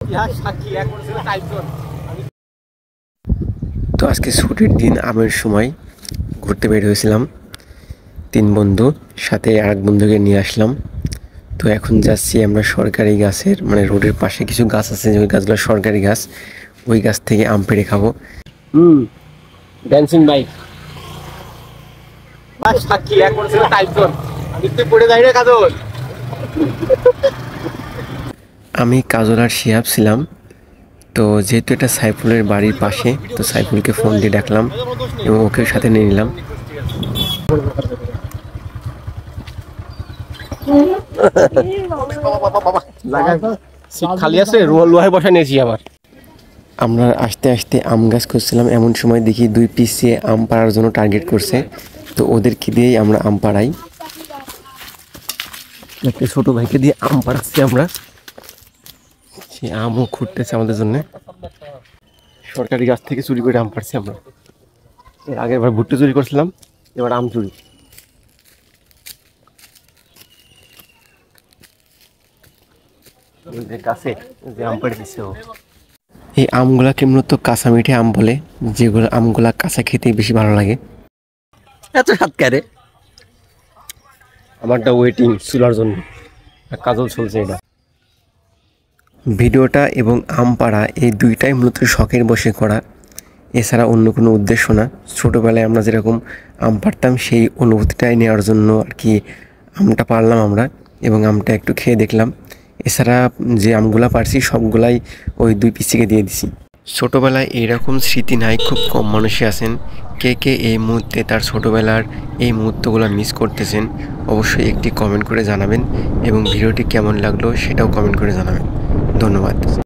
তো আজকে ছুটির দিন আমের সময় ঘুরতে বের হয়েছিলাম 3 বন্ধু, সাথে আরেক বন্ধুকে নিয়ে আসলাম। তো এখন যাচ্ছি আমরা সরকারি গাছের, মানে রোডের পাশে কিছু গাছ আছে, ওই গাছগুলো সরকারি গাছ, ওই গাছ থেকে আম পেড়ে খাবো। ড্যান্সিং বাইক আমি কাজল আর শিহাব ছিলাম। তো যেহেতু এটা সাইফুলের বাড়ির পাশে, তো সাইফুলকে ফোন দিয়ে ডাকলাম এবং ওকে সাথে নিয়ে নিলাম। খালি আছে, লোহায় বসা নিয়েছি আবার। আমরা আস্তে আস্তে আম গাছ খুঁজছিলাম, এমন সময় দেখি 2 পিসে আম পাড়ার জন্য টার্গেট করছে। তো ওদেরকে দিয়েই আমরা আম পাড়াই। একটা ছোট ভাইকে দিয়ে আম পাড়াচ্ছি আমরা, সে আমও খুঁড়তেছে আমাদের জন্য। সরকারি গাছ থেকে চুরি করে আম পাড়ছি আমরা। এর আগের বার ভুট্টা চুরি করছিলাম, এবার আম চুরি। গাছে যে আম পাড়ে দিচ্ছে ও। এই আমগুলাকে মূলত কাঁচা মিঠে আম বলে, যেগুলো আমগুলা কাঁচা খেতে বেশি ভালো লাগে। এত স্বাদ কেরে আমারটা ওয়েটিং চুলার জন্য, কাজল চলছে এটা। ভিডিওটা এবং আম পাড়া এই দুইটাই মূলত শখের বসে করা, এছাড়া অন্য কোনো উদ্দেশ্য না। ছোটোবেলায় আমরা যেরকম আম পাড়তাম সেই অনুভূতিটাই নেওয়ার জন্য আর কি আমটা পারলাম আমরা, এবং আমটা একটু খেয়ে দেখলাম। এছাড়া যে আমগুলা পারছি সবগুলাই ওই 2 পিসিকে দিয়ে দিছি। ছোটোবেলায় এইরকম স্মৃতি নাই, খুব কম মানুষই আছেন। কে কে এই মুহূর্তে তার ছোটোবেলার এই মুহূর্তগুলো মিস করতেছেন, অবশ্যই একটি কমেন্ট করে জানাবেন, এবং ভিডিওটি কেমন লাগলো সেটাও কমেন্ট করে জানাবেন। ধন্যবাদ।